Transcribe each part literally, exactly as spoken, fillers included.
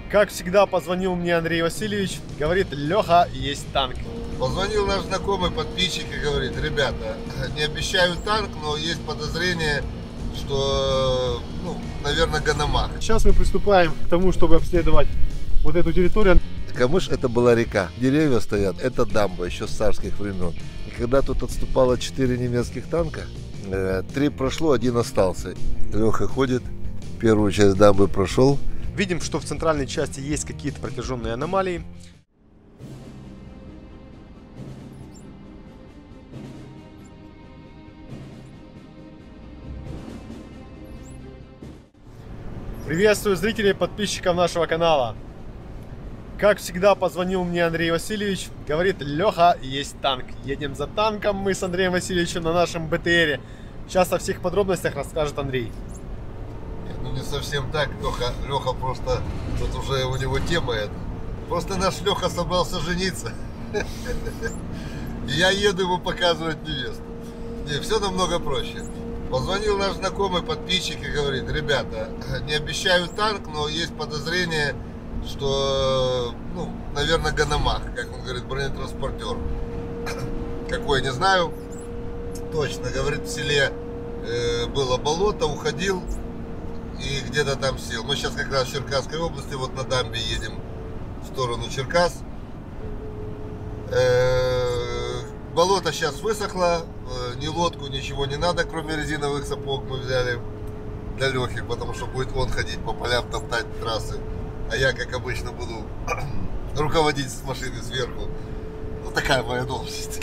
Как всегда, позвонил мне Андрей Васильевич, говорит: Леха, есть танк. Позвонил наш знакомый подписчик и говорит: ребята, не обещаю танк, но есть подозрение, что, ну, наверное, Ганамах. Сейчас мы приступаем к тому, чтобы обследовать вот эту территорию. Камыш — это была река, деревья стоят, это дамба еще с царских времен. И когда тут отступало четыре немецких танка, э, три прошло, один остался. Леха ходит, первую часть дамбы прошел. Видим, что в центральной части есть какие-то протяженные аномалии. Приветствую зрителей, подписчиков нашего канала. Как всегда, позвонил мне Андрей Васильевич, говорит: Леха, есть танк. Едем за танком мы с Андреем Васильевичем на нашем БТРе. Сейчас о всех подробностях расскажет Андрей. Нет, ну не совсем так, Леха, Леха просто, тут уже у него тема это. Просто наш Леха собрался жениться. И я еду ему показывать невесту. Не, все намного проще. Позвонил наш знакомый подписчик и говорит: ребята, не обещаю танк, но есть подозрение, что, ну, наверное, Ганамах, как он говорит, бронетранспортер. Какой, не знаю. Точно, говорит, в селе э, было болото, уходил и где-то там сел. Мы сейчас как раз в Черкасской области, вот на дамбе едем в сторону Черкас. Э, болото сейчас высохло, э, ни лодку, ничего не надо, кроме резиновых сапог мы взяли для Лехи, потому что будет он ходить по полям, топтать трассы. А я, как обычно, буду руководить с машины сверху. Вот такая моя должность.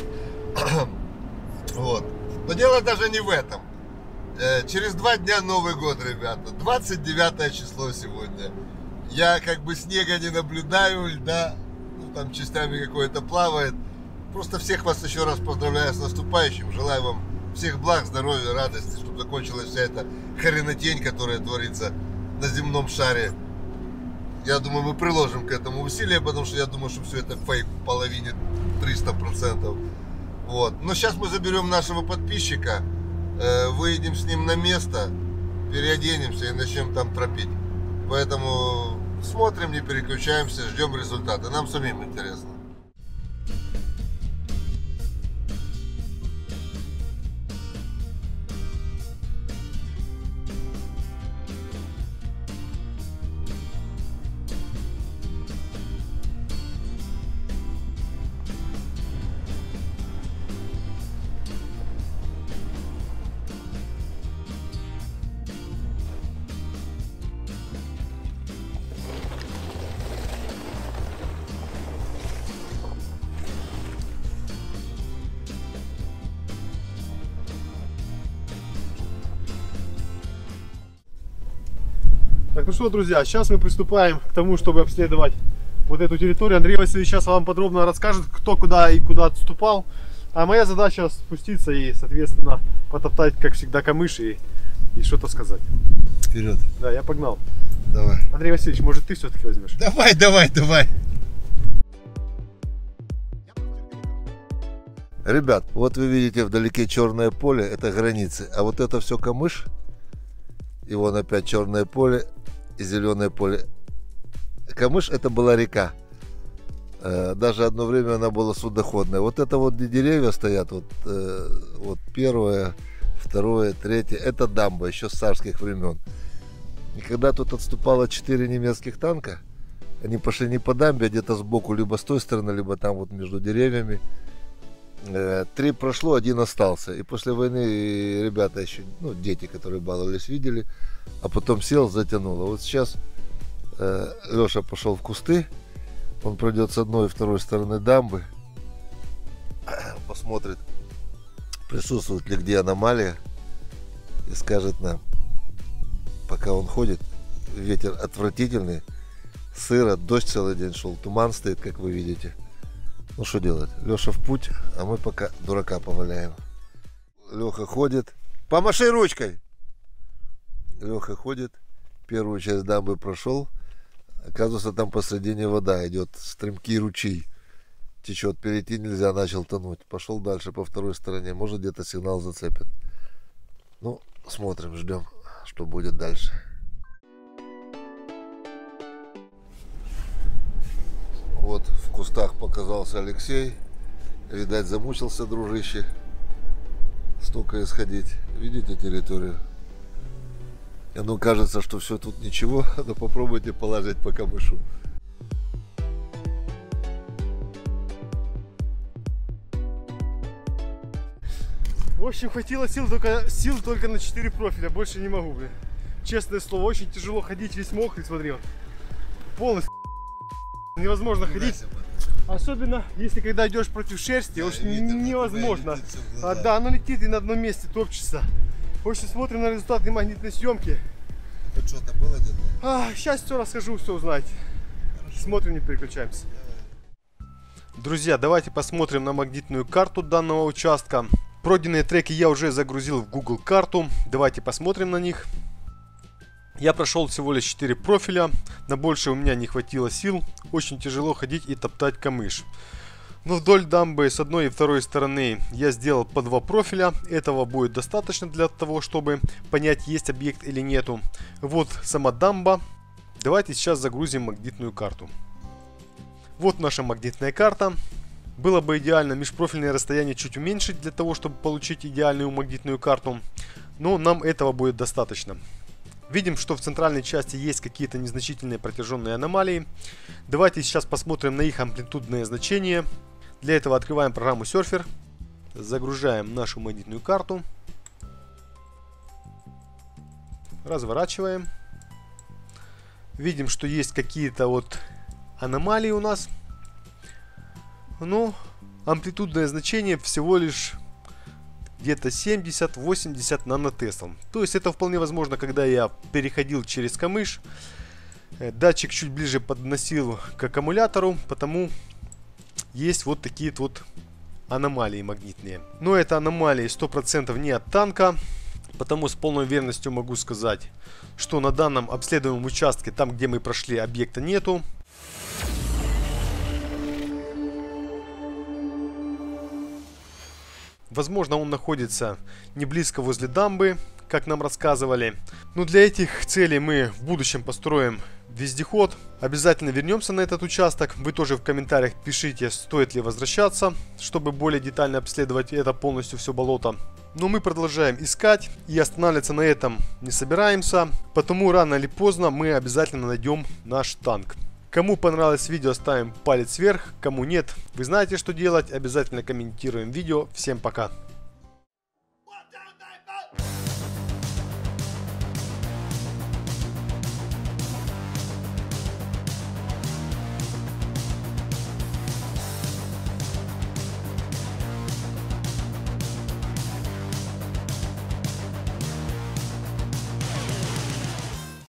Вот. Но дело даже не в этом. Через два дня Новый год, ребята. двадцать девятое число сегодня. Я как бы снега не наблюдаю, льда, ну, там частями какое-то плавает. Просто всех вас еще раз поздравляю с наступающим. Желаю вам всех благ, здоровья, радости, чтобы закончилась вся эта хренотень, которая творится на земном шаре. Я думаю, мы приложим к этому усилия, потому что я думаю, что все это фейк в половине триста процентов. Вот. Но сейчас мы заберем нашего подписчика, э, выедем с ним на место, переоденемся и начнем там тропить. Поэтому смотрим, не переключаемся, ждем результата. Нам самим интересно. Так, ну что, друзья, сейчас мы приступаем к тому, чтобы обследовать вот эту территорию. Андрей Васильевич сейчас вам подробно расскажет, кто куда и куда отступал. А моя задача спуститься и, соответственно, потоптать, как всегда, камыш и, и что-то сказать. Вперед. Да, я погнал. Давай. Андрей Васильевич, может, ты все-таки возьмешь? Давай, давай, давай. Ребят, вот вы видите вдалеке черное поле, это границы. А вот это все камыш. И вон опять черное поле и зеленое поле. Камыш — это была река. Даже одно время она была судоходная. Вот это вот, где деревья стоят, вот, вот первое, второе, третье, это дамба еще с царских времен. И когда тут отступало четыре немецких танка, они пошли не по дамбе, а где-то сбоку, либо с той стороны, либо там вот между деревьями. Три прошло, один остался. И после войны ребята еще, ну, дети, которые баловались, видели. А потом сел, затянуло. Вот сейчас э, Леша пошел в кусты. Он пройдет с одной и второй стороны дамбы. Посмотрит, присутствует ли где аномалия. И скажет нам, пока он ходит, ветер отвратительный, сыро, дождь целый день шел, туман стоит, как вы видите. Ну что делать? Леша в путь, а мы пока дурака поваляем. Леха ходит. Помаши ручкой! Леха ходит. Первую часть дамбы прошел. Оказывается, там посредине вода идет. Стремки ручей. Течет, перейти нельзя, начал тонуть. Пошел дальше по второй стороне. Может, где-то сигнал зацепит. Ну, смотрим, ждем, что будет дальше. кустах показался Алексей. Видать, замучился дружище. Столько исходить. Видите территорию? И ну кажется, что все тут ничего, но попробуйте положить по камышу. В общем, хватило сил только, сил только на четыре профиля, больше не могу, блин. Честное слово, очень тяжело ходить, весь мокрый, смотри, вот. Полностью невозможно ходить. Особенно, если когда идешь против шерсти, да, очень видно, невозможно. А, да, оно летит и на одном месте топчется. В общем, смотрим на результаты магнитной съемки. Тут что-то было где-то? А, сейчас все расскажу, все узнаете. Хорошо. Смотрим, не переключаемся. Друзья, давайте посмотрим на магнитную карту данного участка. Пройденные треки я уже загрузил в Google карту. Давайте посмотрим на них. Я прошел всего лишь четыре профиля. На больше у меня не хватило сил. Очень тяжело ходить и топтать камыш. Но вдоль дамбы с одной и второй стороны я сделал по два профиля. Этого будет достаточно для того, чтобы понять, есть объект или нету. Вот сама дамба. Давайте сейчас загрузим магнитную карту. Вот наша магнитная карта. Было бы идеально межпрофильное расстояние чуть уменьшить для того, чтобы получить идеальную магнитную карту. Но нам этого будет достаточно. Видим, что в центральной части есть какие-то незначительные протяженные аномалии. Давайте сейчас посмотрим на их амплитудное значение. Для этого открываем программу Surfer. Загружаем нашу магнитную карту. Разворачиваем. Видим, что есть какие-то вот аномалии у нас. Но амплитудное значение всего лишь где-то семьдесят-восемьдесят нанотеслов. То есть это вполне возможно, когда я переходил через камыш. Датчик чуть ближе подносил к аккумулятору, потому есть вот такие вот аномалии магнитные. Но это аномалии сто процентов не от танка. Потому с полной уверенностью могу сказать, что на данном обследуемом участке, там где мы прошли, объекта нету. Возможно, он находится не близко возле дамбы, как нам рассказывали. Но для этих целей мы в будущем построим вездеход. Обязательно вернемся на этот участок. Вы тоже в комментариях пишите, стоит ли возвращаться, чтобы более детально обследовать это полностью все болото. Но мы продолжаем искать и останавливаться на этом не собираемся. Потому рано или поздно мы обязательно найдем наш танк. Кому понравилось видео, ставим палец вверх, кому нет, вы знаете, что делать. Обязательно комментируем видео. Всем пока!